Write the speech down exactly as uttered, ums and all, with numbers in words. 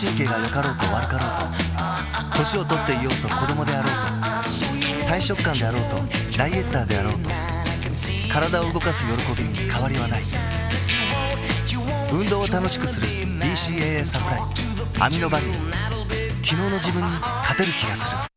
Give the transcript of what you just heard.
神経が良かろうと悪かろうと、年を取っていようと子供であろうと、大食漢であろうとダイエッターであろうと、体を動かす喜びに変わりはない。運動を楽しくする ビーシーエーエー サプライ、アミノバリュー。昨日の自分に勝てる気がする。